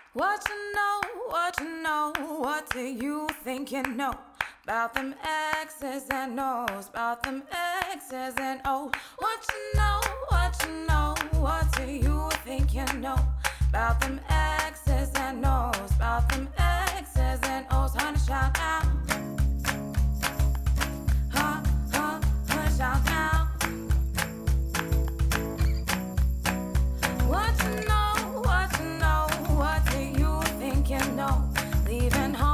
What you know, what do you think you know about them X's and O's, about them X's and O's? What you know, what do you think you know about them X's and O's, about them X's and O's? Honey, shout out. Honey, shout out. What you know, what do you think you know? Leaving home.